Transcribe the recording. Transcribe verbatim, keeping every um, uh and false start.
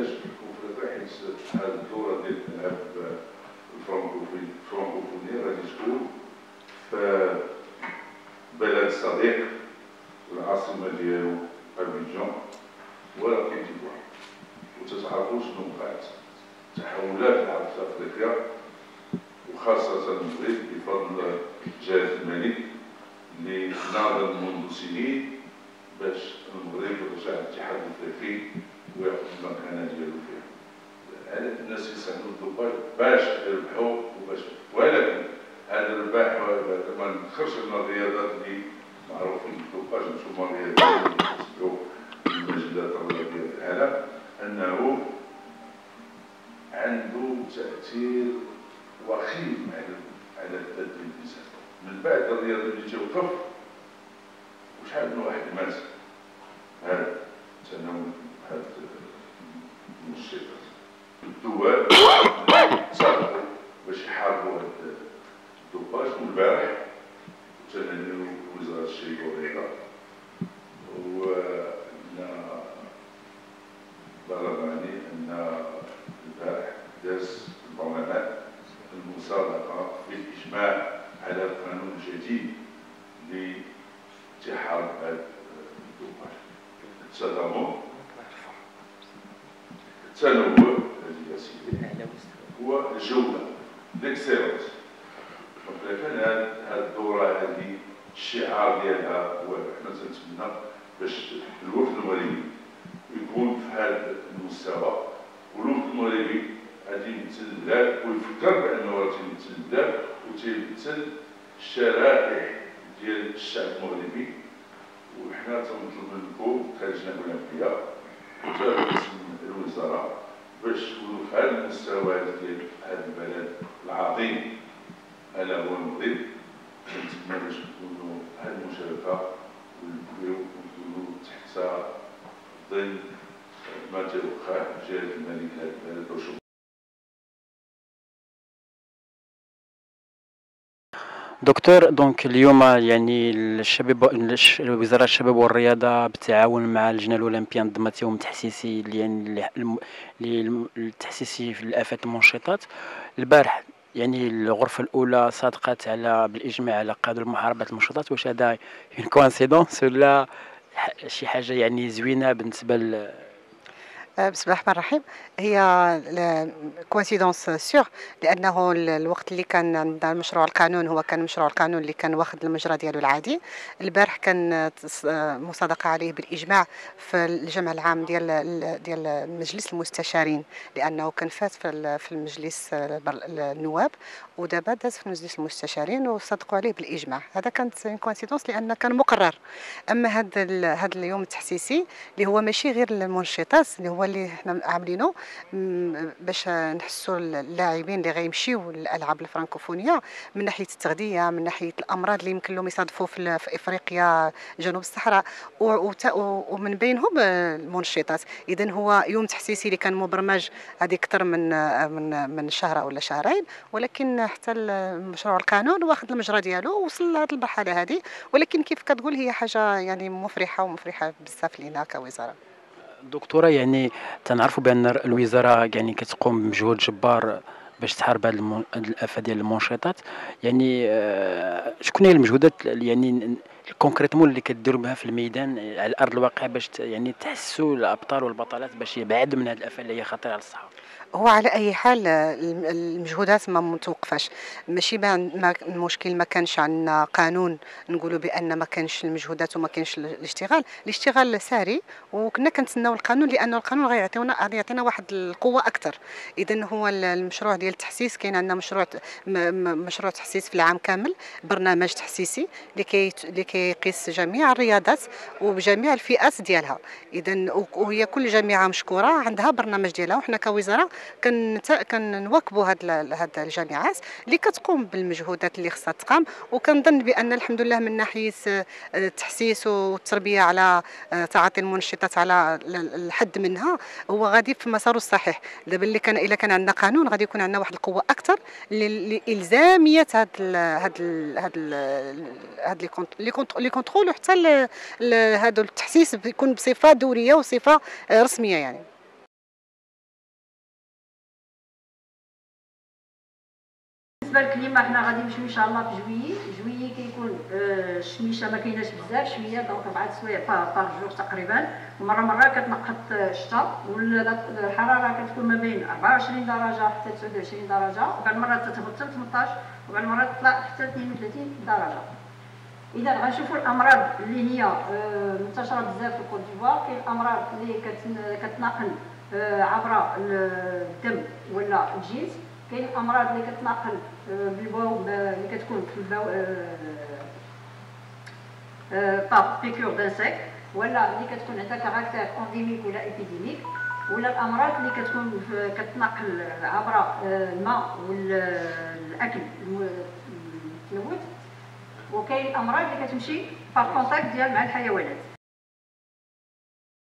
الكونفدرالية، حيت هذه الدورة ديال الألعاب الفرنكوفونية غادي تكون في بلد صديق العاصمة ديالو أبيجان ولا كوت ديفوار. وتتعرفوا شنو وقعت تحولات العرب في أفريقيا وخاصة المغرب بفضل جلالة الملك اللي ناضل منذ سنين باش المغرب يرجع الاتحاد الافريقي وياخذ المكانه ديالو فيها. الناس يساندوا الدوباج باش يربحوا وباش، ولكن هذا الربح ما ندخلش من الرياضات اللي معروفين بالدوباج، نتوما الرياضات اللي كيتسبوا المجلات الرياضيه في العالم، انه عنده تاثير وخيم على على الذات الانسان. من بعد الرياضه اللي توقف وشحال من واحد مات هذا تناول هذا المنشطات. الدول تسابقوا باش يحاربوا هذا الدوباج، والبارح تناديو وزاره الشيء والرياضه وأن بلغني أن البارح داز البرلمان المصادقه في الاجماع على قانون جديد لاتحاد هذا الدوباج. التضامن، التنوع هذه يا سيدي، هو الجوده، ليكسيلونس. كان هذه الدوره هذه الشعار ديالها هو حنا تنتمنى باش الوفد المغربي يكون في هذا المستوى، والوفد المغربي غادي يمثل البلاد ويفكر بانه راه تيمثل البلاد وتيمثل الشرائح ديال الشعب المغربي. وحنا تنطلب منكم كلجنه اولمبيه وترئيس الوزراء باش تكونوا في هذا المستوى ديال هذا البلد العظيم الا هو المغرب. كنتمنى باش نكونوا هذه المشاركه ونكونوا تحت ظل ما توقع جلاله الملك هذا البلد. دكتور، دونك اليوم يعني الشباب وزارة الشباب والرياضة بالتعاون مع اللجنة الأولمبية نظمت يوم تحسيسي يعني للتحسيسي في الآفات المنشطات. البارح يعني الغرفة الأولى صادقت على بالإجماع على قانون محاربة المنشطات. واش هذا اون كوانسيدونس ولا شي حاجة يعني زوينة بالنسبة ل بسم الله الرحمن الرحيم؟ هي كوانسيدونس سيغ، لانه الوقت اللي كان عندنا مشروع القانون هو كان مشروع القانون اللي كان واخد المجرى ديالو العادي. البارح كان مصادقه عليه بالاجماع في الجمع العام ديال ديال مجلس المستشارين، لانه كان فات في في المجلس النواب ودابا داز في مجلس المستشارين وصدقوا عليه بالاجماع. هذا كانت كوانسيدونس لان كان مقرر. اما هذا هذا اليوم التحسيسي اللي هو ماشي غير المنشطات، اللي هو اللي حنا عاملينه باش نحسوا اللاعبين اللي غيمشيو للالعاب الفرنكوفونيه من ناحيه التغذيه، من ناحيه الامراض اللي يمكن لهم يصادفوا في, في افريقيا جنوب الصحراء، ومن بينهم المنشطات. اذا هو يوم تحسيسي اللي كان مبرمج هذه اكثر من من من شهر ولا شهرين، ولكن حتى مشروع القانون واخذ المجرى ديالو ووصل لهذه المرحله هذه. ولكن كيف كتقول هي حاجه يعني مفرحه ومفرحه بزاف لينا كوزاره. دكتورة، يعني تنعرفوا بأن الوزارة يعني كتقوم بمجهود جبار باش تحارب هذه الآفة ديال المنشطات. يعني شكون هي المجهودات يعني كونكريتمون اللي كديروا بها في الميدان على أرض الواقع باش يعني تحسوا الأبطال والبطلات باش يبعدوا من هذه الآفة اللي هي خطيرة على الصحة؟ هو على اي حال المجهودات ما متوقفاش، ماشي ما المشكل ما كانش عندنا قانون نقولوا بان ما كانش المجهودات وما كانش الاشتغال. الاشتغال ساري وكنا كنتسناو القانون، لانه القانون غيعطيونا غيعطينا واحد القوه اكثر. اذا هو المشروع ديال التحسيس، كاين عندنا مشروع مشروع تحسيس في العام كامل، برنامج تحسيسي اللي اللي كيقيس جميع الرياضات وبجميع الفئات ديالها. اذا وهي كل جامعه مشكوره عندها برنامج ديالها، وحنا كوزاره كن كنواكبوا هاد هاد الجامعات اللي كتقوم بالمجهودات اللي خصها تقام. وكنظن بان الحمد لله من ناحيه التحسيس والتربيه على تعاطي المنشطات على الحد منها هو غادي في مساره الصحيح. دابا اللي كان الا كان عندنا قانون غادي يكون عندنا واحد القوه اكثر لالزاميه هاد ال هاد ال هاد ال هاد لي كونترول، وحتى هذا التحسيس يكون بصفه دوريه وصفه رسميه يعني. بالنسبه للكليما حنا غادي نمشيو ان شاء الله في جويي. جويي كيكون الشميشه ما كايناش بزاف، شويه دونك اربعه سوايع بار جور تقريبا، ومره مره كتنقط الشتا، والحراره كتكون ما بين اربعه وعشرين درجه حتى تسعه وعشرين درجه، وبعض المرات تهبط حتى ثمنطاش، وبعض المرات تطلع حتى اثنين وثلاثين درجه. اذا غنشوفوا الامراض اللي هي منتشره بزاف في كوت ديفوار، كاين الامراض اللي كتنقل عبر الدم ولا الجنس، كاين الامراض اللي كتنقل بالبول اللي كتكون في البول با بيكور دانسيك، ولا اللي كتكون عندها كاركتير انديميك ولا ايبيديميك، ولا الامراض اللي كتكون كتنقل عبر الماء والاكل المتلوث، وكاين الامراض اللي كتمشي بار كونتاكت ديال مع الحيوانات.